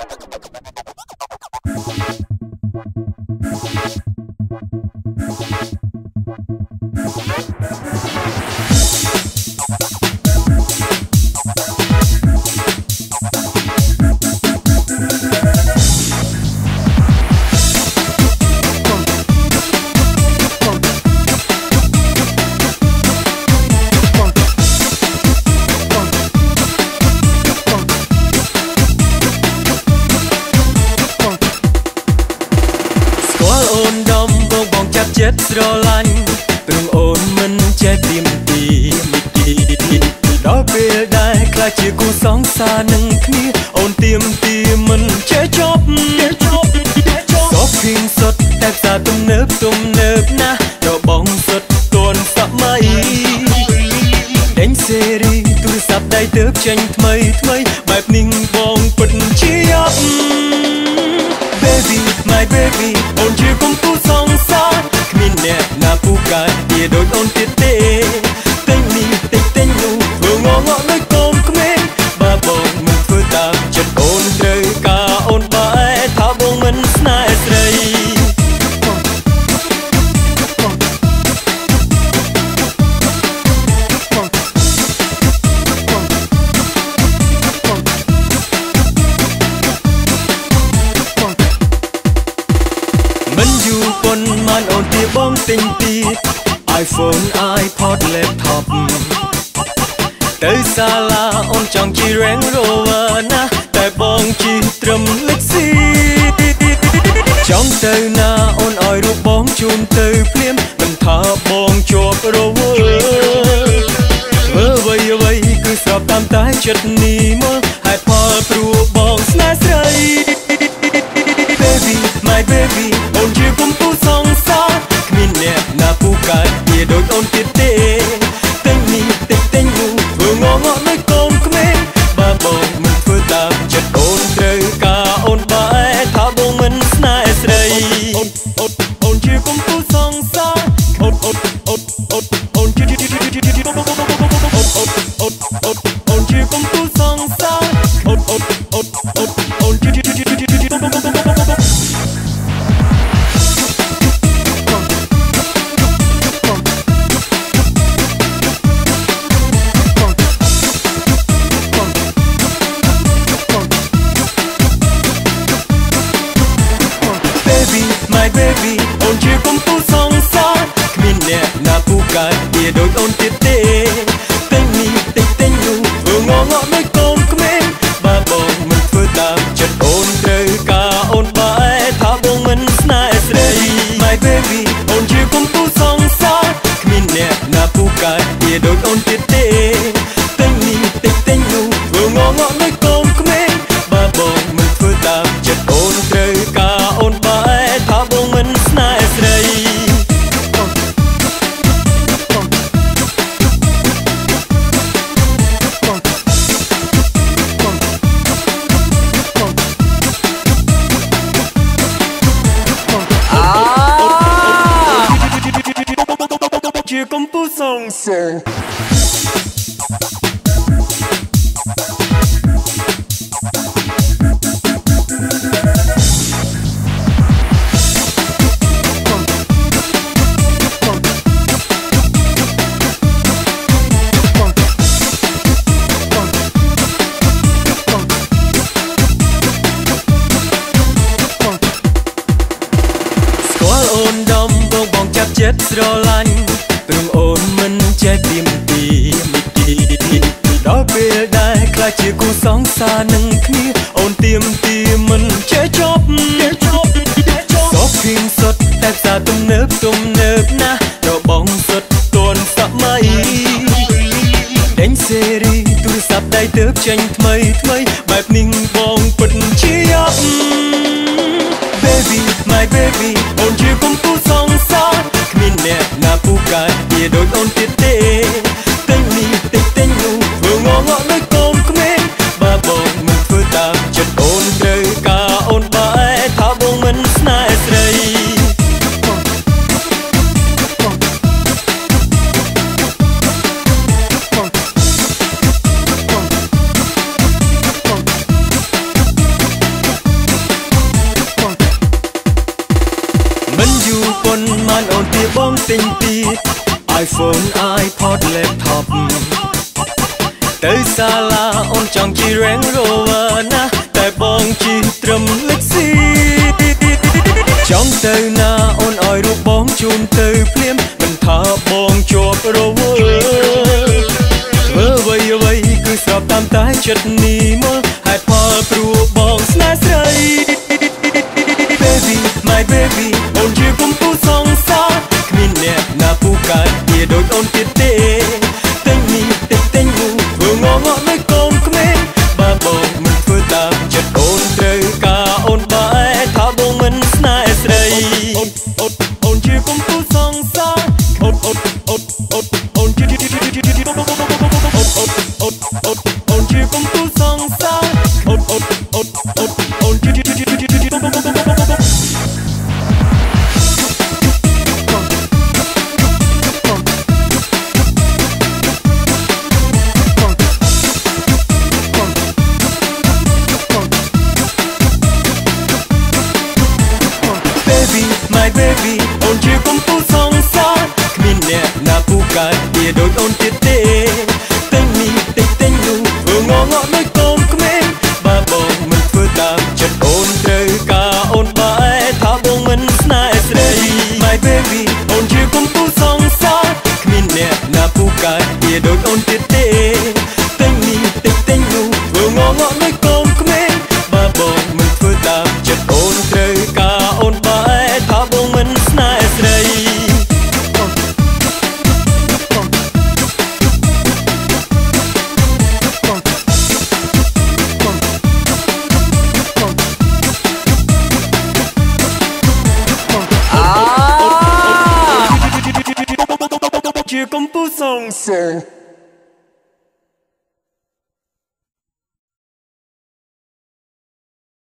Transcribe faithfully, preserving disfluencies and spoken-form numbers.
ចិត្តស្រឡាញ់ព្រោះអូនមិនចេះទៀមទីមិនទីដល់ពេលដែលខ្លាចជាគូសង្សារនឹងគ្នាអូនទៀមទីមិនចេះចប់ចប់សពភីងសុទ្ធតែផ្សារទំនើបទំនើបណាស់ដល់បងសុទ្ធទាន់សម័យដេញសេរីទូរស័ព្ទដៃទើបចេញថ្មីថ្មីបែបនេះបងពិតជាយ៉ាប់ Baby my baby អូនជាកំពូលសង្សារគ្មានអ្នកណាពូកែវាដូចអូនទៀតទេទិញនេះទិញទិញនោះធ្វើងងក់ដូចកូនក្មេងបើបងមិនធ្វើតាមចិត្តអូនត្រូវការអូនបែរថាបងមិនស្នេហ៍ស្រីមិនយូរប៉ុន្មានអូនទីបងទិញទៀត iPhone iPod laptop ទៅសាលាអូនចង់ជិះ Range Rover ណាតែបងជិះត្រឹម Lexus ចង់ទៅណាអូនឲ្យរូបបងជូនទៅភ្លាមមិនថាបងជាប់ Rover ធ្វើអ្វីអ្វីគឺស្របតាមតែចិត្តនេះមើលហេតុផលព្រោះបងស្នេហ៍ស្រី Baby my baby អូនជាកំពូលសង្សារគ្មានអ្នកណាពូកែវាដូចអូនទៀតទេទិញនេះទិញទិញនោះធ្វើងងក់ដូចកូនក្មេងបើបងមិនធ្វើតាមចិត្តអូនត្រូវការអូនបែរថាបងមិនស្នេហ៍ស្រីអូនអូនអូនជាកំពូលសង្សារអូនអូនអូនអូនអូនជាអូនអូនអូនអូនអូនជាកំពូលសង្សារអូនអូនអូនអូនអូនជា My baby អូនជាកំពូលសង្សារគ្មានអ្នកណាពូកែវាដូចអូនទៀតទេទិញនេះទិញទិញនោះធ្វើងងក់ដូចកូនក្មេងបើបងមិនធ្វើតាមចិត្តអូនត្រូវការអូនបែរថាបងមិនស្នេហ៍ស្រី My baby អូនជាកំពូលសង្សារគ្មានអ្នកណាពូកែវាដូចអូនទៀតទេទិញនេះទិញទិញនោះធ្វើងងក់ដូចកូនក្មេងបើបងមិនធ្វើតាមចិត្តអូនត្រូវការអូនបែរថាបងមិនស្នេហ៍ស្រី ជាកំពូលសង្សារចិត្តស្រឡាញ់ព្រោះអូនមិនចេះទៀមទីមិនទីដល់ពេលដែលខ្លាចជាគូសង្សារនឹងគ្នាអូនទៀមទីមិនចេះចប់ចប់សពភីងសុទ្ធតែផ្សារទំនើបទំនើបណាស់ដល់បងសុទ្ធទាន់សម័យដេញសេរីទូរស័ព្ទដៃទើបចេញថ្មីថ្មីបែបនេះបងពិតជាយ៉ាប់ Baby my baby អូនជាកំពូលសង្សារគ្មានអ្នកណាពូកែវាដូចអូនទៀតទេទិញនេះទិញទិញនោះធ្វើងងក់ដូចកូនក្មេងបើបងមិនធ្វើតាមចិត្តអូនត្រូវការអូនបែរថាបងមិនស្នេហ៍ស្រីអ man on tia bong ting ti iPhone iPod laptop tới sala on chẳng chỉ rèn rover na tại bong chỉ trầm lịch si trong từ na on oi ru bong chun từ phim mình thả bong chọc rover vơ vây vây cứ sập tam tái chật ni mơ hai pa pru bong snaps ray baby my baby on chưa cũng tu song sa min nè na pu ka dia đôi on tiệt tê tên mi tên tên ngu vừa ngó ngó mấy con khmê ba bong mình vừa tạm chật on trời ca on bãi thả bong mình snaps ray on on on chưa cũng tu song sa on on on on on chưa chưa chưa chưa chưa chưa on on on on chưa cũng tu song sa on on on on on chưa chưa chưa chưa chưa my baby on chưa cũng tu song sa min nè na pu ka dia đôi on tiệt tê tên mi tên tên ngu vừa ngó ngó mấy con khmê ba bong mình vừa tạm chật on trời ca on bãi thả bong mình snaps ray my baby on chưa cũng tu song sa min nè na pu ka dia đôi on tiệt tê tên mi tên tên ngu vừa ngó ngó mấy con khmê ba bong mình vừa tạm chật on trời ca on bãi thả bong mình snaps ray chưa công phu song song